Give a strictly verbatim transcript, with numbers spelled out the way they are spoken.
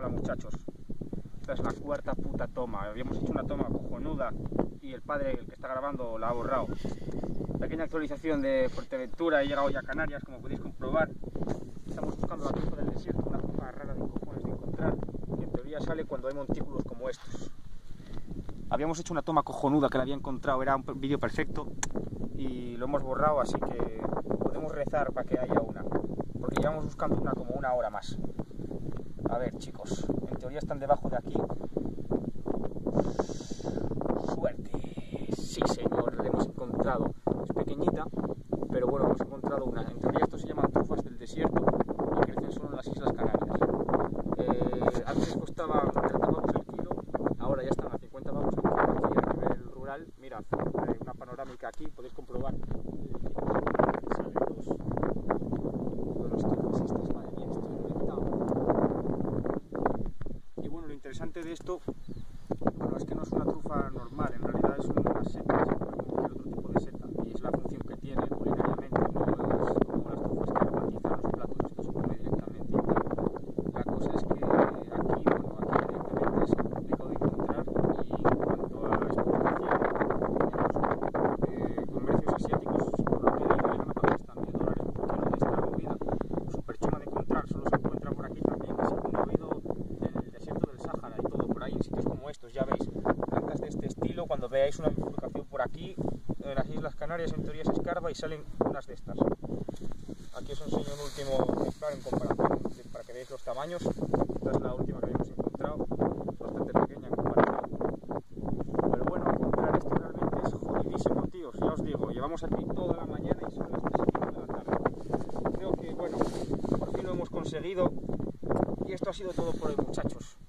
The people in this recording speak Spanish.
Hola muchachos, esta es la cuarta puta toma. Habíamos hecho una toma cojonuda y el padre, el que está grabando, la ha borrado. Pequeña actualización de Fuerteventura, he llegado ya a Canarias, como podéis comprobar. Estamos buscando la trufa del desierto, una trufa rara de cojones de encontrar, que en teoría sale cuando hay montículos como estos. Habíamos hecho una toma cojonuda que la había encontrado, era un vídeo perfecto y lo hemos borrado, así que podemos rezar para que haya una, porque llevamos buscando una como una hora más. A ver, chicos, en teoría están debajo de aquí. Suerte. Sí, señor, la hemos encontrado. Es pequeñita, pero bueno, hemos encontrado una. En teoría esto se llaman trufas del desierto y crecen solo en las Islas Canarias. Eh, antes costaban treinta pavos el kilo, ahora ya están a cincuenta pavos el kilo aquí a nivel rural. Mirad, hay una panorámica aquí, podéis comprobar. Salen los, los trufas estas, madre mía, esto es inventado. Y bueno, lo interesante de esto, bueno, es que no es una trufa normal, en realidad es una seta, como cualquier otro tipo de seta, y es la función que tiene culinariamente, no es como las trufas que aromatizan los platos, esto se come directamente. La cosa es que aquí, bueno, aquí evidentemente es complicado de encontrar, y en cuanto a exportación, tenemos eh, comercios asiáticos, por lo que he leído, llegan a pagar hasta mil dólares por kilo de esta movida. Súper chuma de encontrar, solo se encuentra por aquí también, casi como ha habido en el desierto del Sáhara y todo por ahí, en sitios como estos, ya veis, plantas de este estilo. Cuando veáis una bifurcación por aquí, en las Islas Canarias en teoría se escarba y salen unas de estas. Aquí os enseño un último ejemplar en comparación, para que veáis los tamaños. Esta es la última que habíamos encontrado, bastante pequeña en comparación. Pero bueno, encontrar esto realmente es jodidísimo, tíos, ya os digo, llevamos aquí toda la mañana y son las tres y media de la tarde. Creo que, bueno, por fin lo hemos conseguido y esto ha sido todo por hoy, muchachos.